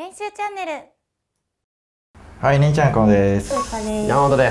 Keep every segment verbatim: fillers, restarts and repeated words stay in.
編集チャンネル。 はい、姉ちゃんこのです。 山本です。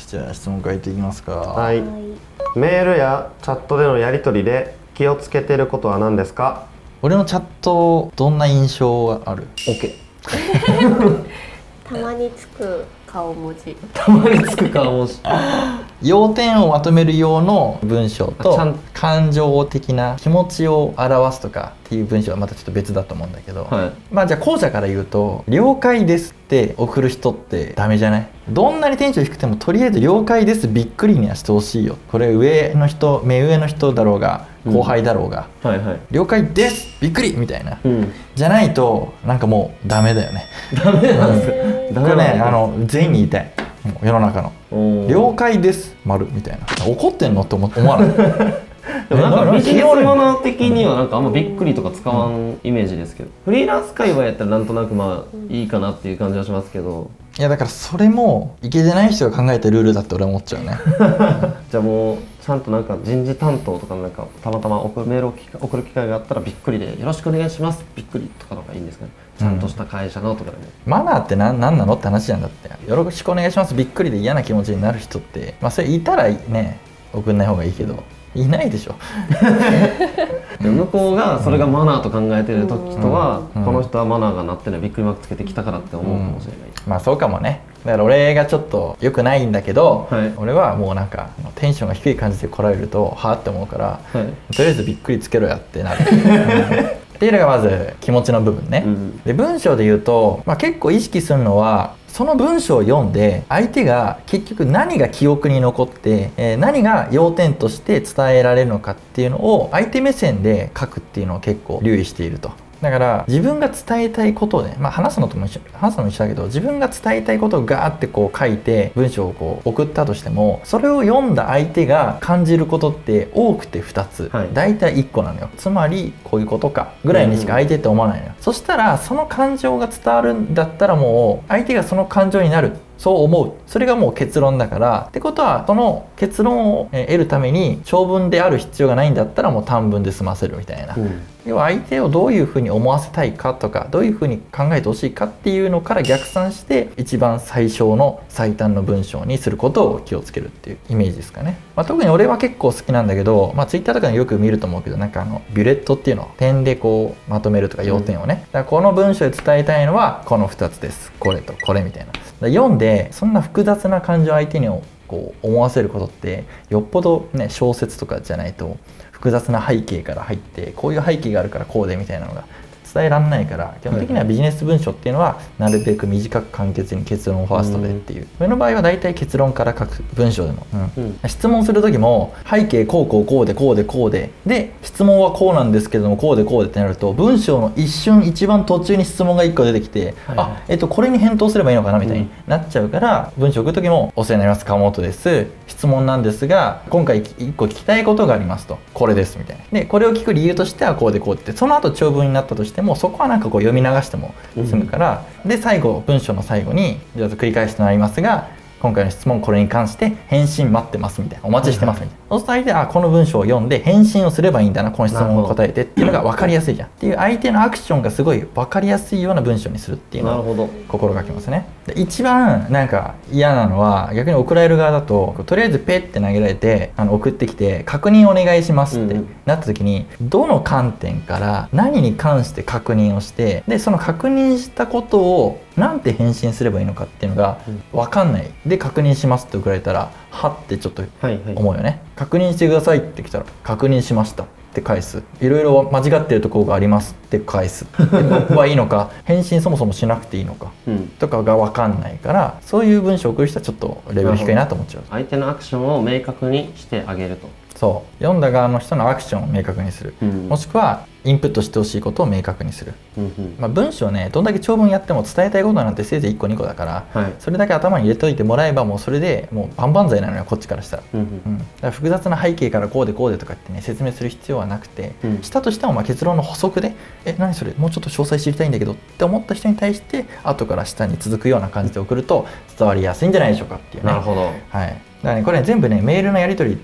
じゃあ質問書いていきますか。 はい。メールやチャットでのやり取りで気をつけてることは何ですか？ 俺のチャットどんな印象がある？ OK。 たまにつく顔文字。 たまにつく顔文字。 要点をまとめる用の文章と感情的な気持ちを表すとかっていう文章はまたちょっと別だと思うんだけど、はい、まあじゃあ後者から言うと「了解です」って送る人ってダメじゃない？どんなにテンション低くてもとりあえず「了解です」びっくりにはしてほしいよ。これ上の人目上の人だろうが後輩だろうが「はいはい、了解ですびっくり」みたいな、うん、じゃないとなんかもうダメだよね。 ダメなんですか？これねあの全員に言いたい。世の中の「了解です」丸みたいな怒ってんのって思わない？ でもなんかビジネスマナー的にはなんかあんまびっくりとか使わんイメージですけど、フリーランス界隈やったらなんとなくまあいいかなっていう感じはしますけど、 いやだからそれもいけてない人が考えたルールだって俺は思っちゃうね。 じゃあもうちゃんとなんか人事担当とかなんかたまたま送るメールを送る機会があったらびっくりで「よろしくお願いしますびっくり」とかのがいいんですかね。ちゃんとした会社のとかでも、 うん、マナーって何なのって話なんだって。よろしくお願いしますびっくりで嫌な気持ちになる人ってまあそれいたらね送んない方がいいけどいないでしょ。 で向こうがそれがマナーと考えてる時とは、うん、この人はマナーがなってないびっくりマークつけてきたからって思うかもしれない、 うん、まあそうかもね。だから俺がちょっと良くないんだけど、はい、俺はもうなんかテンションが低い感じで来られるとはあって思うから、はい、とりあえずびっくりつけろやってなる。っていうのがまず気持ちの部分ね、うん、で文章で言うと、まあ、結構意識するのはその文章を読んで相手が結局何が記憶に残って、えー、何が要点として伝えられるのかっていうのを相手目線で書くっていうのを結構留意していると。だから自分が伝えたいことをね、まあ、話すのとも一緒話すのも一緒だけど自分が伝えたいことをガーってこう書いて文章をこう送ったとしてもそれを読んだ相手が感じることって多くてふたつ、はい、大体いっこなのよ。つまりこういうことかぐらいにしか相手って思わないのよ、うん、そしたらその感情が伝わるんだったらもう相手がその感情になるそう思うそれがもう結論だからってことはその結論を得るために長文である必要がないんだったらもう短文で済ませるみたいな、うん、要は相手をどういうふうに思わせたいかとかどういうふうに考えてほしいかっていうのから逆算して一番最小の最短の文章にすることを気をつけるっていうイメージですかね、まあ、特に俺は結構好きなんだけど、まあ、ツイッターとかでよく見ると思うけどなんかあのビュレットっていうの点でこうまとめるとか要点をね、うん、だからこの文章で伝えたいのはこのふたつですこれとこれみたいな。読んでそんな複雑な感情を相手にこう思わせることってよっぽどね小説とかじゃないと複雑な背景から入ってこういう背景があるからこうでみたいなのが伝えられないから基本的にはビジネス文書っていうのはなるべく短く簡潔に結論ファーストでっていう、うん、俺の場合は大体結論から書く文章でも、うんうん、質問する時も背景こうこうこうでこうでこうでで質問はこうなんですけどもこうでこうでってなると文章の一瞬一番途中に質問がいっこ出てきて、はいはい、あえっとこれに返答すればいいのかなみたいになっちゃうから、うん、文章を送る時もお世話になります川本です質問なんですが今回いっこ聞きたいことがありますとこれですみたいなでこれを聞く理由としてはこうでこうってその後長文になったとしてもそこはなんかこう読み流しても済むから、うん、で最後文章の最後にちょっと繰り返しとなりますが今回の質問これに関して返信待ってますみたいなお待ちしてますみたいな、そうすると相手はあこの文章を読んで返信をすればいいんだなこの質問を答えてっていうのが分かりやすいじゃんっていう相手のアクションがすごい分かりやすいような文章にするっていうのを心がけますね。で一番なんか嫌なのは逆に送られる側だととりあえずペッて投げられてあの送ってきて確認お願いしますってなった時に、うん、どの観点から何に関して確認をしてでその確認したことをなんて返信すればいいのかっていうのが分かんないで確認しますって送られたらはってちょっと思うよね、はいはい、確認してくださいって来たら確認しましたって返すいろいろ間違ってるところがありますって返すで僕はいいのか返信そもそもしなくていいのか、うん、とかが分かんないからそういう文章を送る人はちょっとレベル低いなと思っちゃう。 相手のアクションを明確にしてあげるとそう読んだ側の人のアクションを明確にする、うん、もしくはインプットしてほしいことを明確にする、うんうん、まあ、文章ねどんだけ長文やっても伝えたいことなんてせいぜいいっこにこだから、はい、それだけ頭に入れといてもらえばもうそれでもう万々歳なのよこっちからしたら、うんうんうん、だから複雑な背景からこうでこうでとかってね説明する必要はなくて、うん、したとしてもまあ結論の補足でえ何それもうちょっと詳細知りたいんだけどって思った人に対して後から下に続くような感じで送ると伝わりやすいんじゃないでしょうかっていうね。 なるほど、 はい、だからねこれ、ね、全部ねメールのやり取りとかっ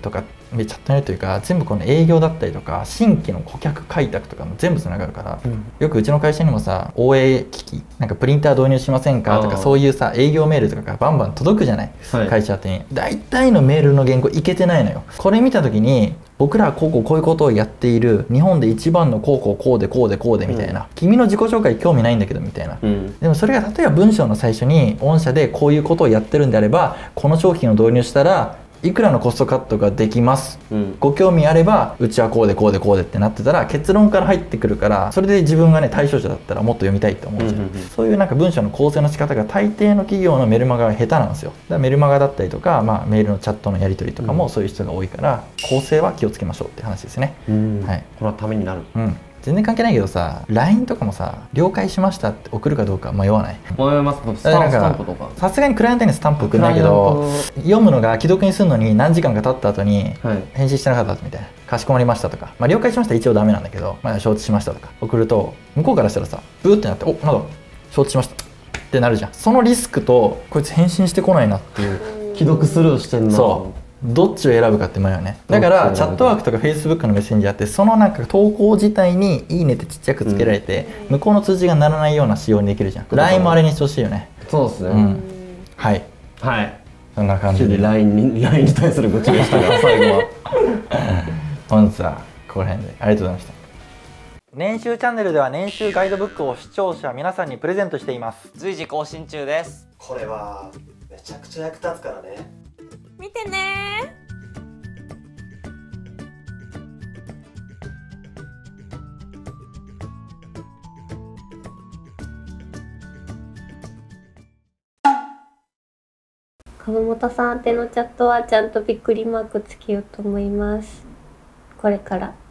チャットのやりというか全部この営業だったりとか新規の顧客開拓とかも全部つながるから、うん、よくうちの会社にもさ オーエー 機器なんかプリンター導入しませんかとかそういうさ営業メールとかがバンバン届くじゃない、はい、会社宛てに。大体のメールの原稿いけてないのよ。これ見た時に僕らはこうこうこういうことをやっている日本で一番のこうこうこうでこうでこうでみたいな、うん、君の自己紹介興味ないんだけどみたいな、うん、でもそれが例えば文章の最初に御社でこういうことをやってるんであればこの商品を導入したらいくらのコストカットができます、うん、ご興味あればうちはこうでこうでこうでってなってたら結論から入ってくるから、それで自分がね対象者だったらもっと読みたいって思うじゃん、うんうんうん、そういうなんか文章の構成の仕方が大抵の企業のメルマガが下手なんですよ。だからメルマガだったりとか、まあ、メールのチャットのやり取りとかもそういう人が多いから、うん、構成は気をつけましょうって話ですね、 うん、はい、これはためになる、 うん、全然関係ないけどさ ライン とかもさ了解しましたって送るかどうか迷わない？ 迷います。スタンプとかさすがにクライアントにスタンプ送んないけど読むのが既読にするのに何時間か経った後に返信してなかったみたいな、かしこまりましたとか、まあ、了解しました一応ダメなんだけど、まあ、承知しましたとか送ると向こうからしたらさブーってなっておなんだ承知しましたってなるじゃん。そのリスクとこいつ返信してこないなっていう既読スルーしてんな。 そうどっちを選ぶかって迷うよね。だからチャットワークとか フェイスブック のメッセンジャーってそのなんか投稿自体にいいねってちっちゃくつけられて、うん、向こうの通知が鳴らないような仕様にできるじゃん。 ライン もあれにしてほしいよね。 そうですね、うん、 はいはいそんな感じでライン に ライン に対する愚痴でしたが最後は本日はここら辺でありがとうございました。年収チャンネルでは年収ガイドブックを視聴者皆さんにプレゼントしています。 随時更新中です。 これはめちゃくちゃ役立つからね。 見てね。 川本さん宛てのチャットはちゃんとびっくりマークつけようと思います。これから。